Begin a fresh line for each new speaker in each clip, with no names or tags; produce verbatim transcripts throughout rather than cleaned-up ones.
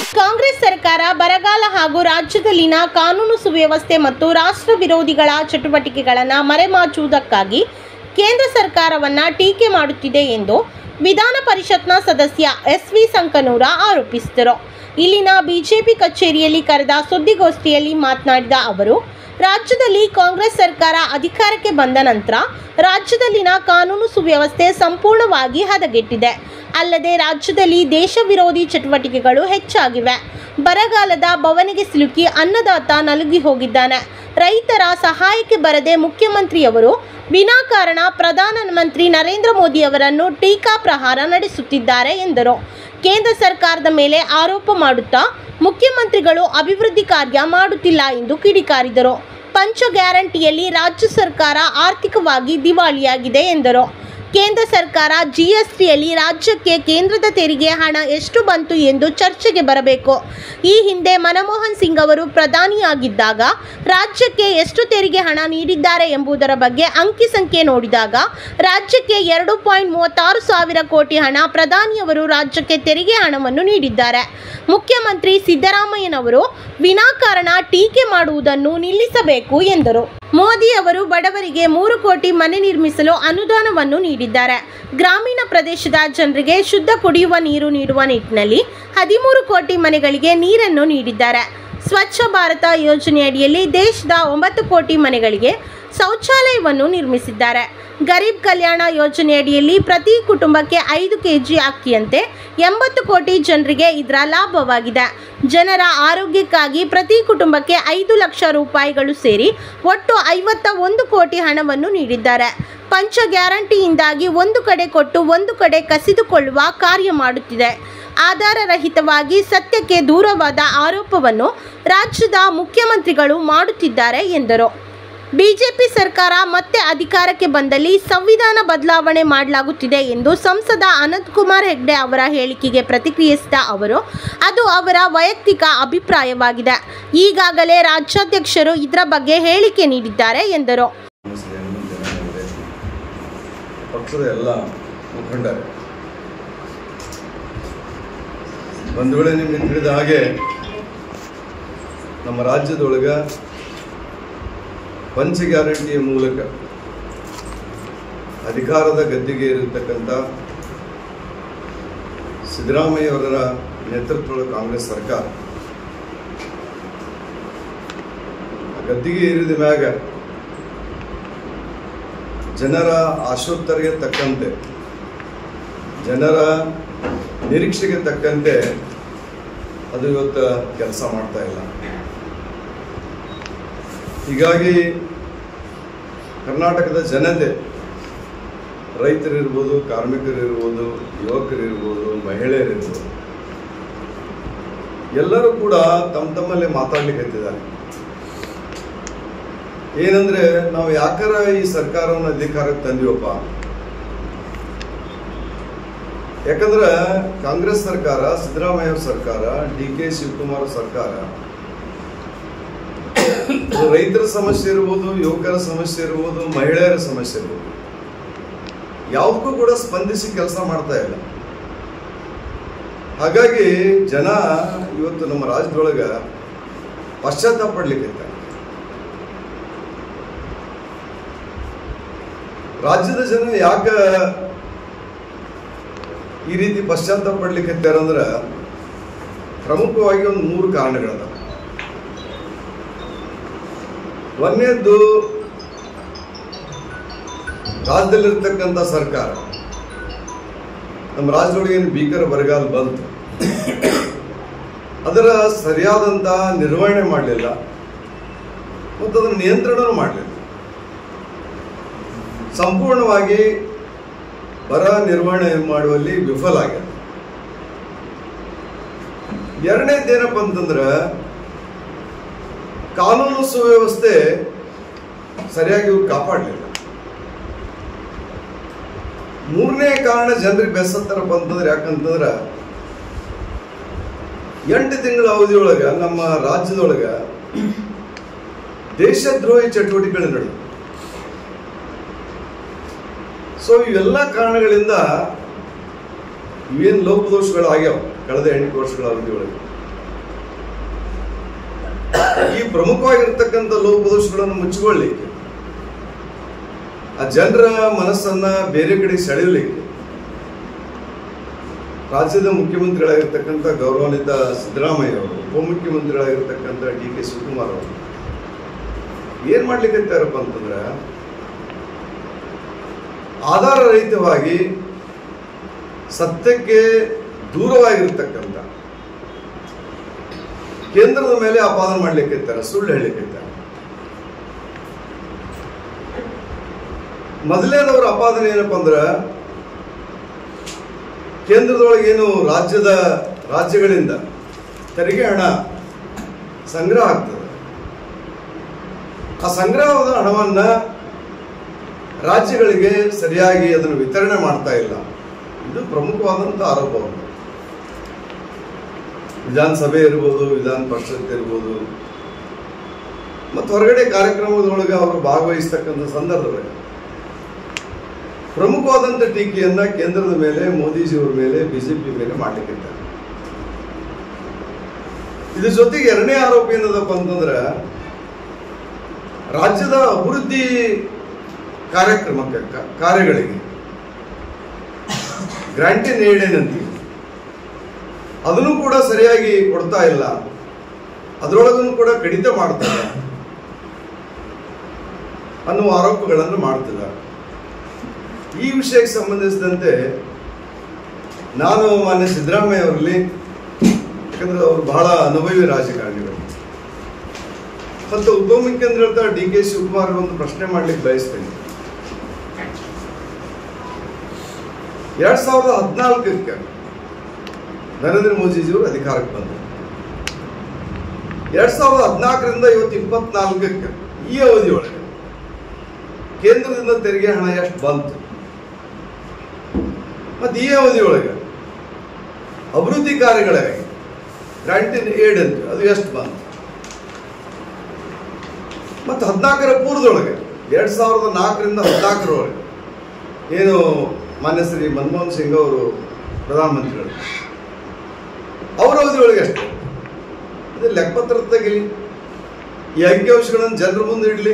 ಕಾಂಗ್ರೆಸ್ ಸರ್ಕಾರ ಬರಗಾಲ ಹಾಗೂ ರಾಜ್ಯದಲ್ಲಿನ ಕಾನೂನು ಸುವ್ಯವಸ್ಥೆ ಮತ್ತು ರಾಷ್ಟ್ರ ವಿರೋಧಿಗಳ ಚಟುವಟಿಕೆಗಳನ್ನು ಮರೆಮಾಚುವುದಕ್ಕಾಗಿ ಕೇಂದ್ರ ಸರ್ಕಾರವನ್ನು ಟೀಕೆ ಮಾಡುತ್ತಿದೆ ಎಂದು ವಿಧಾನ ಪರಿಷತ್ನ ಸದಸ್ಯ ಎಸ್ ವಿ ಸಂಕನೂರ ಆರೋಪಿಸಿದರು. ಇಲ್ಲಿನ ಬಿಜೆಪಿ ಕಚೇರಿಯಲ್ಲಿ ಕರೆದ ಸುದ್ದಿಗೋಷ್ಠಿಯಲ್ಲಿ ಮಾತನಾಡಿದ ಅವರು, ರಾಜ್ಯದಲ್ಲಿ ಕಾಂಗ್ರೆಸ್ ಸರ್ಕಾರ ಅಧಿಕಾರಕ್ಕೆ ಬಂದ ನಂತರ ರಾಜ್ಯದಲ್ಲಿನ ಕಾನೂನು ಸುವ್ಯವಸ್ಥೆ ಸಂಪೂರ್ಣವಾಗಿ ಹದಗೆಟ್ಟಿದೆ. ಅಲ್ಲದೆ ರಾಜ್ಯದಲ್ಲಿ ದೇಶ ವಿರೋಧಿ ಚಟುವಟಿಕೆಗಳು ಹೆಚ್ಚಾಗಿವೆ. ಬರಗಾಲದ ಬವಣೆಗೆ ಸಿಲುಕಿ ಅನ್ನದಾತ ನಲುಗಿ ಹೋಗಿದ್ದಾನೆ. ರೈತರ ಸಹಾಯಕ್ಕೆ ಬರದೆ ಮುಖ್ಯಮಂತ್ರಿಯವರು ವಿನಾಕಾರಣ ಪ್ರಧಾನಮಂತ್ರಿ ನರೇಂದ್ರ ಮೋದಿ ಅವರನ್ನು ಟೀಕಾ ಪ್ರಹಾರ ನಡೆಸುತ್ತಿದ್ದಾರೆ ಎಂದರು. ಕೇಂದ್ರ ಸರ್ಕಾರದ ಮೇಲೆ ಆರೋಪ ಮಾಡುತ್ತಾ ಮುಖ್ಯಮಂತ್ರಿಗಳು ಅಭಿವೃದ್ಧಿ ಕಾರ್ಯ ಮಾಡುತ್ತಿಲ್ಲ ಎಂದು ಕಿಡಿಕಾರಿದರು. ಪಂಚ ಗ್ಯಾರಂಟಿಯಲ್ಲಿ ರಾಜ್ಯ ಸರ್ಕಾರ ಆರ್ಥಿಕವಾಗಿ ದಿವಾಳಿಯಾಗಿದೆ ಎಂದರು. ಕೇಂದ್ರ ಸರ್ಕಾರ ಜಿಎಸ್ಟಿಯಲ್ಲಿ ರಾಜ್ಯಕ್ಕೆ ಕೇಂದ್ರದ ತೆರಿಗೆ ಹಣ ಎಷ್ಟು ಬಂತು ಎಂದು ಚರ್ಚೆಗೆ ಬರಬೇಕು. ಈ ಹಿಂದೆ ಮನಮೋಹನ್ ಸಿಂಗ್ ಅವರು ಪ್ರಧಾನಿಯಾಗಿದ್ದಾಗ ರಾಜ್ಯಕ್ಕೆ ಎಷ್ಟು ತೆರಿಗೆ ಹಣ ನೀಡಿದ್ದಾರೆ ಎಂಬುದರ ಬಗ್ಗೆ ಅಂಕಿ ಸಂಖ್ಯೆ ನೋಡಿದಾಗ ರಾಜ್ಯಕ್ಕೆ ಎರಡು ಪಾಯಿಂಟ್ ಮೂವತ್ತಾರು ಸಾವಿರ ಕೋಟಿ ಹಣ ಪ್ರಧಾನಿಯವರು ರಾಜ್ಯಕ್ಕೆ ತೆರಿಗೆ ಹಣವನ್ನು ನೀಡಿದ್ದಾರೆ. ಮುಖ್ಯಮಂತ್ರಿ ಸಿದ್ದರಾಮಯ್ಯನವರು ವಿನಾಕಾರಣ ಟೀಕೆ ಮಾಡುವುದನ್ನು ನಿಲ್ಲಿಸಬೇಕು ಎಂದರು. ಮೋದಿ ಅವರು ಬಡವರಿಗೆ ಮೂರು ಕೋಟಿ ಮನೆ ನಿರ್ಮಿಸಲು ಅನುದಾನವನ್ನು ನೀಡಿದ್ದಾರೆ. ಗ್ರಾಮೀಣ ಪ್ರದೇಶದ ಜನರಿಗೆ ಶುದ್ಧ ಕುಡಿಯುವ ನೀರು ನೀಡುವ ನಿಟ್ಟಿನಲ್ಲಿ ಹದಿಮೂರು ಕೋಟಿ ಮನೆಗಳಿಗೆ ನೀರನ್ನು ನೀಡಿದ್ದಾರೆ. ಸ್ವಚ್ಛ ಭಾರತ ಯೋಜನೆಯಡಿಯಲ್ಲಿ ದೇಶದ ಒಂಬತ್ತು ಕೋಟಿ ಮನೆಗಳಿಗೆ ಶೌಚಾಲಯವನ್ನು ನಿರ್ಮಿಸಿದ್ದಾರೆ. ಗರೀಬ್ ಕಲ್ಯಾಣ ಯೋಜನೆಯಡಿಯಲ್ಲಿ ಪ್ರತಿ ಕುಟುಂಬಕ್ಕೆ ಐದು ಕೆಜಿ ಅಕ್ಕಿಯಂತೆ ಎಂಬತ್ತು ಕೋಟಿ ಜನರಿಗೆ ಇದರ ಲಾಭವಾಗಿದೆ. ಜನರ ಆರೋಗ್ಯಕ್ಕಾಗಿ ಪ್ರತಿ ಕುಟುಂಬಕ್ಕೆ ಐದು ಲಕ್ಷ ರೂಪಾಯಿಗಳು ಸೇರಿ ಒಟ್ಟು ಐವತ್ತ ಒಂದು ಕೋಟಿ ಹಣವನ್ನು ನೀಡಿದ್ದಾರೆ. ಪಂಚ ಗ್ಯಾರಂಟಿಯಿಂದಾಗಿ ಒಂದು ಕಡೆ ಕೊಟ್ಟು ಒಂದು ಕಡೆ ಕಸಿದುಕೊಳ್ಳುವ ಕಾರ್ಯ ಮಾಡುತ್ತಿದೆ. ಆಧಾರರಹಿತವಾಗಿ ಸತ್ಯಕ್ಕೆ ದೂರವಾದ ಆರೋಪವನ್ನು ರಾಜ್ಯದ ಮುಖ್ಯಮಂತ್ರಿಗಳು ಮಾಡುತ್ತಿದ್ದಾರೆ ಎಂದರು. ಬಿಜೆಪಿ ಸರ್ಕಾರ ಮತ್ತೆ ಅಧಿಕಾರಕ್ಕೆ ಬಂದಲ್ಲಿ ಸಂವಿಧಾನ ಬದಲಾವಣೆ ಮಾಡಲಾಗುತ್ತಿದೆ ಎಂದು ಸಂಸದ ಅನಂತಕುಮಾರ್ ಹೆಗಡೆ ಅವರ ಹೇಳಿಕೆಗೆ ಪ್ರತಿಕ್ರಿಯಿಸಿದ ಅವರು, ಅದು ಅವರ ವೈಯಕ್ತಿಕ ಅಭಿಪ್ರಾಯವಾಗಿದೆ. ಈಗಾಗಲೇ ರಾಜ್ಯಾಧ್ಯಕ್ಷರು ಇದರ ಬಗ್ಗೆ ಹೇಳಿಕೆ ನೀಡಿದ್ದಾರೆ ಎಂದರು.
ಪಕ್ಷದ ಎಲ್ಲ ಮುಖಂಡರು ಒಂದು ವೇಳೆ ನಿಮಗೆ ತಿಳಿದ ಹಾಗೆ ನಮ್ಮ ರಾಜ್ಯದೊಳಗೆ ಪಂಚ ಗ್ಯಾರಂಟಿಯ ಮೂಲಕ ಅಧಿಕಾರದ ಗದ್ದಿಗೆ ಇರತಕ್ಕಂಥ ಸಿದ್ದರಾಮಯ್ಯವರ ನೇತೃತ್ವದ ಕಾಂಗ್ರೆಸ್ ಸರ್ಕಾರ ಗದ್ದಿಗೆ ಏರಿದ ಮ್ಯಾಗ ಜನರ ಆಶೋತ್ತರಗೆ ತಕ್ಕಂತೆ, ಜನರ ನಿರೀಕ್ಷೆಗೆ ತಕ್ಕಂತೆ ಅದು ಇವತ್ತು ಕೆಲಸ ಮಾಡ್ತಾ ಇಲ್ಲ. ಹೀಗಾಗಿ ಕರ್ನಾಟಕದ ಜನತೆ, ರೈತರಿರ್ಬೋದು, ಕಾರ್ಮಿಕರಿರ್ಬೋದು, ಯುವಕರಿರ್ಬೋದು, ಮಹಿಳೆಯರಿರ್ಬೋದು, ಎಲ್ಲರೂ ಕೂಡ ತಮ್ಮ ತಮ್ಮಲ್ಲೇ ಮಾತಾಡ್ಲಿಕ್ಕೆ ಹತ್ತಿದ್ದಾರೆ. ಏನಂದ್ರೆ, ನಾವು ಯಾಕಾರ ಈ ಸರ್ಕಾರವನ್ನು ಅಧಿಕಾರಕ್ಕೆ ತಂದಿವಪ್ಪ, ಯಾಕಂದ್ರೆ ಕಾಂಗ್ರೆಸ್ ಸರ್ಕಾರ, ಸಿದ್ದರಾಮಯ್ಯ ಸರ್ಕಾರ, ಡಿ ಕೆ ಶಿವಕುಮಾರ್ ಸರ್ಕಾರ ರೈತರ ಸಮಸ್ಯೆ ಇರ್ಬೋದು, ಯುವಕರ ಸಮಸ್ಯೆ ಇರ್ಬೋದು, ಮಹಿಳೆಯರ ಸಮಸ್ಯೆ ಇರ್ಬೋದು, ಯಾವುದಕ್ಕೂ ಕೂಡ ಸ್ಪಂದಿಸಿ ಕೆಲಸ ಮಾಡ್ತಾ ಇಲ್ಲ. ಹಾಗಾಗಿ ಜನ ಇವತ್ತು ನಮ್ಮ ರಾಜ್ಯದೊಳಗ ಪಶ್ಚಾತ್ತಾಪ ಪಡ್ಲಿಕ್ಕೆ, ರಾಜ್ಯದ ಜನ ಯಾಕ ಈ ರೀತಿ ಪಶ್ಚಾತ್ತಾಪ ಪಡ್ಲಿಕ್ಕೆ ಅಂದ್ರೆ ಪ್ರಮುಖವಾಗಿ ಒಂದು ಮೂರು ಕಾರಣಗಳದ. ಒಂದನೇದ್ದು, ರಾಜ್ಯದಲ್ಲಿರ್ತಕ್ಕಂಥ ಸರ್ಕಾರ, ನಮ್ಮ ರಾಜ್ಯದೊಳಗೆ ಏನು ಭೀಕರ ಬರಗಾಲ ಬಂತು, ಅದರ ಸರಿಯಾದಂಥ ನಿರ್ವಹಣೆ ಮಾಡಲಿಲ್ಲ ಮತ್ತು ಅದರ ನಿಯಂತ್ರಣನೂ ಮಾಡಲಿಲ್ಲ. ಸಂಪೂರ್ಣವಾಗಿ ಬರ ನಿರ್ವಹಣೆ ಮಾಡುವಲ್ಲಿ ವಿಫಲ ಆಗಿದೆ. ಎರಡನೇದೇನಪ್ಪ ಅಂತಂದ್ರೆ, ಕಾನೂನು ಸುವ್ಯವಸ್ಥೆ ಸರಿಯಾಗಿ ಇವ್ರು ಕಾಪಾಡಲಿಲ್ಲ. ಮೂರನೇ ಕಾರಣ ಜನರಿಗೆ ಬೇಸತ್ತಾರಪ್ಪ ಅಂತಂದ್ರೆ, ಯಾಕಂತಂದ್ರೆ ಎಂಟು ತಿಂಗಳ ಅವಧಿಯೊಳಗ ನಮ್ಮ ರಾಜ್ಯದೊಳಗ ದೇಶದ್ರೋಹಿ ಚಟುವಟಿಕೆಗಳು ನಡೆದು, ಸೊ ಇವೆಲ್ಲ ಕಾರಣಗಳಿಂದ ಇವೇನು ಲೋಪದೋಷಗಳಾಗ್ಯಾವ ಕಳೆದ ಎಂಟು ವರ್ಷಗಳ ಅವಧಿಯೊಳಗೆ, ಈ ಪ್ರಮುಖವಾಗಿರ್ತಕ್ಕಂಥ ಲೋಪದೋಷಗಳನ್ನು ಮುಚ್ಚಿಕೊಳ್ಳಿಕ್ಕೆ, ಆ ಜನರ ಮನಸ್ಸನ್ನ ಬೇರೆ ಕಡೆ ಸೆಳೆಯಲಿಕ್ಕೆ ರಾಜ್ಯದ ಮುಖ್ಯಮಂತ್ರಿಗಳಾಗಿರ್ತಕ್ಕಂಥ ಗೌರವಾನ್ವಿತ ಸಿದ್ದರಾಮಯ್ಯ ಅವರು, ಉಪಮುಖ್ಯಮಂತ್ರಿಗಳಾಗಿರ್ತಕ್ಕಂಥ ಡಿ ಕೆ ಶಿವಕುಮಾರ್ ಅವರು ಏನ್ ಮಾಡ್ಲಿಕ್ಕೆ ಅಂತಂದ್ರೆ ಆಧಾರ ರಹಿತವಾಗಿ ಸತ್ಯಕ್ಕೆ ದೂರವಾಗಿರ್ತಕ್ಕಂಥ ಕೇಂದ್ರದ ಮೇಲೆ ಆಪಾದನೆ ಮಾಡ್ಲಿಕ್ಕೆ ಇರ್ತಾರೆ, ಸುಳ್ಳು ಹೇಳಲಿಕ್ಕೆ ಇರ್ತಾರೆ. ಮೊದಲನೇದವರ ಆಪಾದನೆ ಏನಪ್ಪ ಅಂದ್ರೆ ಕೇಂದ್ರದೊಳಗೇನು ರಾಜ್ಯದ ರಾಜ್ಯಗಳಿಂದ ತೆರಿಗೆ ಹಣ ಸಂಗ್ರಹ ಆಗ್ತದೆ, ಆ ಸಂಗ್ರಹದ ಹಣವನ್ನ ರಾಜ್ಯಗಳಿಗೆ ಸರಿಯಾಗಿ ಅದನ್ನು ವಿತರಣೆ ಮಾಡ್ತಾ ಇಲ್ಲ. ಇದು ಪ್ರಮುಖವಾದಂಥ ಆರೋಪವನ್ನು ವಿಧಾನಸಭೆ ಇರ್ಬೋದು, ವಿಧಾನ ಪರಿಷತ್ ಇರ್ಬೋದು, ಮತ್ತು ಹೊರಗಡೆ ಕಾರ್ಯಕ್ರಮದೊಳಗೆ ಅವರು ಭಾಗವಹಿಸ್ತಕ್ಕಂಥ ಸಂದರ್ಭದಲ್ಲಿ ಪ್ರಮುಖವಾದಂಥ ಟೀಕೆಯನ್ನ ಕೇಂದ್ರದ ಮೇಲೆ, ಮೋದಿಜಿಯವರ ಮೇಲೆ, ಬಿಜೆಪಿ ಮೇಲೆ ಮಾಡಲಿಕ್ಕಿದ್ದಾರೆ. ಇದ್ರ ಜೊತೆಗೆ ಎರಡನೇ ಆರೋಪ ಏನದಪ್ಪ ಅಂತಂದ್ರೆ ರಾಜ್ಯದ ಅಭಿವೃದ್ಧಿ ಕಾರ್ಯಕ್ರಮಕ್ಕೆ ಕಾರ್ಯಗಳಿಗೆ ಗ್ರಾಂಟಿನ್ ಏಡ್ ಏನಂತೀವಿ ಅದನ್ನು ಕೂಡ ಸರಿಯಾಗಿ ಕೊಡ್ತಾ ಇಲ್ಲ, ಅದರೊಳಗೂ ಕೂಡ ಕಡಿತ ಮಾಡ್ತಾರೆ ಅನ್ನುವ ಆರೋಪಗಳನ್ನು ಮಾಡ್ತಿದ್ದಾರೆ. ಈ ವಿಷಯಕ್ಕೆ ಸಂಬಂಧಿಸಿದಂತೆ ನಾನು ಮಾನ್ಯ ಸಿದ್ದರಾಮಯ್ಯ ಅವರಲ್ಲಿ, ಯಾಕಂದ್ರೆ ಅವರು ಬಹಳ ಅನುಭವಿ ರಾಜಕಾರಣಿಗಳು, ಮತ್ತು ಉಪಮುಖ್ಯಮಂತ್ರಿ ಡಿ ಕೆ ಶಿವಕುಮಾರ್ ಒಂದು ಪ್ರಶ್ನೆ ಮಾಡ್ಲಿಕ್ಕೆ ಬಯಸ್ತೇನೆ. ಎರಡ್ ಸಾವಿರದ ಹದಿನಾಲ್ಕಕ್ಕೆ ನರೇಂದ್ರ ಮೋದಿಜಿಯವರು ಅಧಿಕಾರಕ್ಕೆ ಬಂದರು. ಎರಡ್ ಸಾವಿರದ ಹದಿನಾಲ್ಕರಿಂದ ಇವತ್ತು ಇಪ್ಪತ್ನಾಲ್ಕಕ್ಕೆ ಈ ಅವಧಿಯೊಳಗೆ ಕೇಂದ್ರದಿಂದ ತೆರಿಗೆ ಹಣ ಎಷ್ಟು ಬಂತು, ಮತ್ತು ಈ ಅವಧಿಯೊಳಗೆ ಅಭಿವೃದ್ಧಿ ಕಾರ್ಯಗಳಿಗೆ ಗ್ರಾಂಟಿನ್ ಏಡ್ ಅಂತ ಅದು ಎಷ್ಟು ಬಂತು, ಮತ್ತು ಹದಿನಾಲ್ಕರ ಪೂರ್ವದೊಳಗೆ ಎರಡ್ ಸಾವಿರದ ನಾಲ್ಕರಿಂದ ಹದಿನಾಲ್ಕರೊಳಗೆ ಏನು ಮಾನ್ಯ ಶ್ರೀ ಮನಮೋಹನ್ ಸಿಂಗ್ ಅವರು ಪ್ರಧಾನಮಂತ್ರಿಗಳು, ಅವರ ಅವಧಿಯೊಳಗೆ ಅಷ್ಟೇ. ಇದು ಲೆಕ್ಕಪತ್ರ ತೆಗಿಲಿ, ಈ ಅಂಕಿಅಂಶಗಳನ್ನು ಜನರ ಮುಂದೆ ಇಡಲಿ.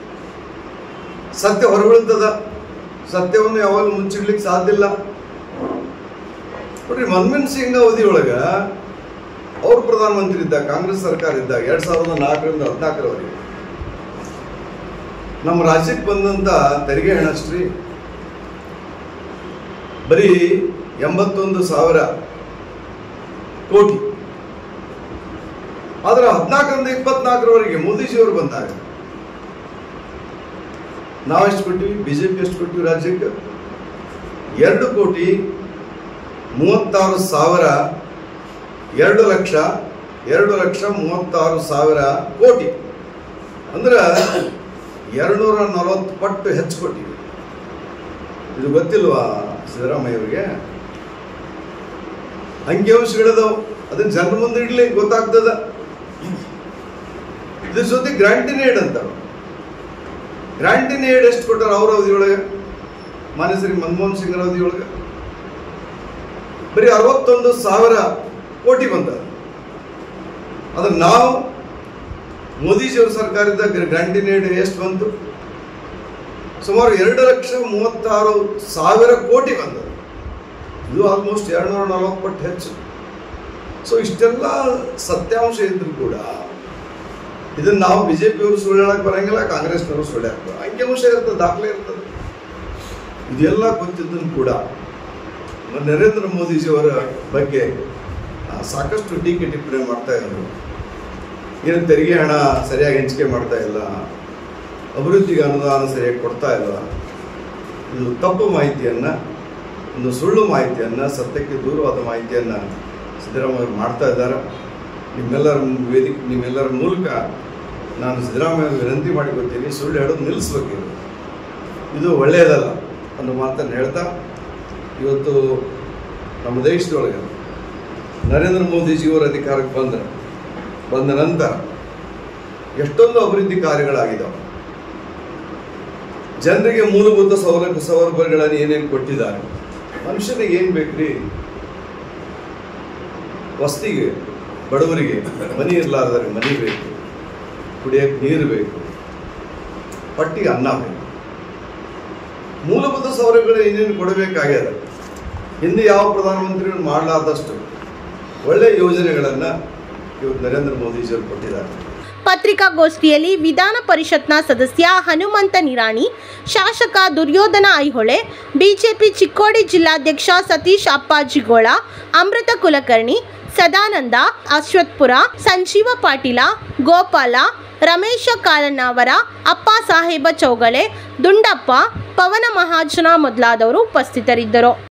ಸತ್ಯ ಹೊರಬೀಳ್ತದ, ಸತ್ಯವನ್ನು ಯಾವಾಗಲೂ ಮುಚ್ಚಿಡ್ಲಿಕ್ಕೆ ಸಾಧ್ಯ ಇಲ್ಲ. ನೋಡ್ರಿ, ಮನಮೋಹನ್ ಸಿಂಗ್ ಅವಧಿಯೊಳಗ ಅವರು ಪ್ರಧಾನಮಂತ್ರಿ ಇದ್ದಾಗ, ಕಾಂಗ್ರೆಸ್ ಸರ್ಕಾರ ಇದ್ದಾಗ ಎರಡ್ ಸಾವಿರದ ನಾಲ್ಕರಿಂದ ಹದಿನಾಲ್ಕರವರೆಗೆ ನಮ್ಮ ರಾಜ್ಯಕ್ಕೆ ಬಂದಂತ ತೆರಿಗೆ ಹಣ ಅಷ್ಟ್ರಿ ಬರೀ ಎಂಬತ್ತೊಂದು ಸಾವಿರ ಕೋಟಿ. ಆದ್ರೆ ಹದಿನಾಲ್ಕರಿಂದ ಇಪ್ಪತ್ನಾಲ್ಕರವರೆಗೆ ಮೋದಿಜಿಯವರು ಬಂದಾಗ ನಾವೆಷ್ಟು ಕೊಟ್ಟಿವಿ, ಬಿಜೆಪಿ ಎಷ್ಟು ಕೊಟ್ಟಿವಿ ರಾಜ್ಯಕ್ಕೆ? ಎರಡು ಕೋಟಿ ಮೂವತ್ತಾರು ಸಾವಿರ ಎರಡು ಲಕ್ಷ ಎರಡು ಲಕ್ಷ ಮೂವತ್ತಾರು ಸಾವಿರ ಕೋಟಿ, ಅಂದ್ರೆ ಎರಡ್ನೂರ ನಲವತ್ತು ಪಟ್ಟು ಹೆಚ್ಚು ಕೊಟ್ಟಿವಿ. ಇದು ಗೊತ್ತಿಲ್ವಾ ಸಿದ್ದರಾಮಯ್ಯ ಅವರಿಗೆ? ಅಂಕಿಅಂಶಗಳದಾವ, ಅದನ್ನ ಜನರ ಮುಂದೆ ಇಡ್ಲಿ, ಗೊತ್ತಾಗ್ತದ. ಇದ್ರ ಜೊತೆ ಗ್ರಾಂಟಿನ್ ಏಡ್ ಅಂತ, ಗ್ರಾಂಟಿನ್ ಏಡ್ ಎಷ್ಟು ಕೊಟ್ಟಾರ ಅವ್ರ ಅವಧಿಯೊಳಗೆ? ಮಾನ್ಯ ಶ್ರೀ ಮನಮೋಹನ್ ಸಿಂಗ್ ಅವಧಿಯೊಳಗೆ ಬರೀ ಅರವತ್ತೊಂದು ಸಾವಿರ ಕೋಟಿ ಬಂದ. ಅದ್ರ ನಾವು ಮೋದಿಜಿಯವ್ರ ಸರ್ಕಾರದ ಗ್ರಾಂಟಿನ್ ಏಡ್ ಎಷ್ಟು ಬಂತು? ಸುಮಾರು ಎರಡು ಲಕ್ಷ ಮೂವತ್ತಾರು ಸಾವಿರ ಕೋಟಿ ಬಂದ. ಇದು ಆಲ್ಮೋಸ್ಟ್ ಎರಡ್ನೂರ ನಲವತ್ತು ಪಟ್ಟು ಹೆಚ್ಚು. ಸೊ ಇಷ್ಟೆಲ್ಲ ಸತ್ಯಾಂಶ ಇದ್ರು ಕೂಡ ಇದನ್ನ ನಾವು ಬಿಜೆಪಿಯವರು ಸುಳ್ಳು ಹೇಳಕ್ ಬರಂಗಿಲ್ಲ, ಕಾಂಗ್ರೆಸ್ನವರು ಸುಳ್ಳು ಹಾಕ್ತಾರೆ. ಅಂಕಿಅಂಶ ಇರ್ತದೆ, ದಾಖಲೆ ಇರ್ತದೆ. ಇದೆಲ್ಲ ಗೊತ್ತಿದ್ದನ್ನು ಕೂಡ ನರೇಂದ್ರ ಮೋದಿಜಿಯವರ ಬಗ್ಗೆ ಸಾಕಷ್ಟು ಟೀಕೆ ಟಿಪ್ಪಣಿ ಮಾಡ್ತಾ ಇದ್ರು. ಏನು ತೆರಿಗೆ ಹಣ ಸರಿಯಾಗಿ ಹಂಚಿಕೆ ಮಾಡ್ತಾ ಇಲ್ಲ, ಅಭಿವೃದ್ಧಿಗೆ ಅನುದಾನ ಸರಿಯಾಗಿ ಕೊಡ್ತಾ ಇಲ್ಲ, ಇದು ತಪ್ಪು ಮಾಹಿತಿಯನ್ನು, ಒಂದು ಸುಳ್ಳು ಮಾಹಿತಿಯನ್ನು, ಸತ್ಯಕ್ಕೆ ದೂರವಾದ ಮಾಹಿತಿಯನ್ನು ಸಿದ್ದರಾಮಯ್ಯ ಮಾಡ್ತಾ ಇದ್ದಾರೆ. ನಿಮ್ಮೆಲ್ಲರ ವೇದಿಕೆ ನಿಮ್ಮೆಲ್ಲರ ಮೂಲಕ ನಾನು ಸಿದ್ದರಾಮಯ್ಯ ವಿನಂತಿ ಮಾಡಿಕೊಳ್ತೀನಿ, ಸುಳ್ಳು ಹೇಳೋದು ನಿಲ್ಲಿಸ್ಬೇಕು. ಇದು ಒಳ್ಳೆಯದಲ್ಲ ಅನ್ನೋ ಮಾತನ್ನು ಹೇಳ್ತಾ, ಇವತ್ತು ನಮ್ಮ ದೇಶದೊಳಗೆ ನರೇಂದ್ರ ಮೋದಿಜಿಯವರ ಅಧಿಕಾರಕ್ಕೆ ಬಂದರೆ ಬಂದ ನಂತರ ಎಷ್ಟೊಂದು ಅಭಿವೃದ್ಧಿ ಕಾರ್ಯಗಳಾಗಿದ್ದಾವೆ. ಜನರಿಗೆ ಮೂಲಭೂತ ಸೌಲಭ್ಯ ಸೌಲಭ್ಯಗಳನ್ನು ಏನೇನು ಕೊಟ್ಟಿದ್ದಾರೆ. ಮನುಷ್ಯನಿಗೆ ಏನು ಬೇಕ್ರಿ? ವಸ್ತಿಗೆ, ಬಡವರಿಗೆ ಮನೆ ಇರಲಾರ್ದರೆ ಮನೆ ಬೇಕು, ಕುಡಿಯೋಕ್ಕೆ ನೀರು ಬೇಕು, ಹೊಟ್ಟಿಗೆ ಅನ್ನ ಬೇಕು, ಮೂಲಭೂತ ಸೌಲಭ್ಯಗಳು ಏನೇನು ಕೊಡಬೇಕಾಗ್ಯದ. ಹಿಂದೆ ಯಾವ ಪ್ರಧಾನಮಂತ್ರಿಗಳು ಮಾಡಲಾರ್ದಷ್ಟು ಒಳ್ಳೆಯ ಯೋಜನೆಗಳನ್ನು ಇವತ್ತು ನರೇಂದ್ರ ಮೋದಿಜಿಯವರು ಕೊಟ್ಟಿದ್ದಾರೆ.
ಪತ್ರಿಕಾಗೋಷ್ಠಿಯಲ್ಲಿ ವಿಧಾನ ಪರಿಷತ್ನ ಸದಸ್ಯ ಹನುಮಂತ ನಿರಾಣಿ, ಶಾಸಕ ದುರ್ಯೋಧನ ಐಹೊಳೆ, ಬಿಜೆಪಿ ಚಿಕ್ಕೋಡಿ ಜಿಲ್ಲಾಧ್ಯಕ್ಷ ಸತೀಶ್ ಅಪ್ಪಾಜಿಗೋಳ, ಅಮೃತ ಕುಲಕರ್ಣಿ, ಸದಾನಂದ, ಅಶ್ವತ್ಪುರ, ಸಂಜೀವ ಪಾಟೀಲ, ಗೋಪಾಲ, ರಮೇಶ ಕಾಲಣ್ಣವರ, ಅಪ್ಪ ಸಾಹೇಬ ಚೌಗಲೆ, ದುಂಡಪ್ಪ, ಪವನ ಮಹಾಜನ ಮೊದಲಾದವರು ಉಪಸ್ಥಿತರಿದ್ದರು.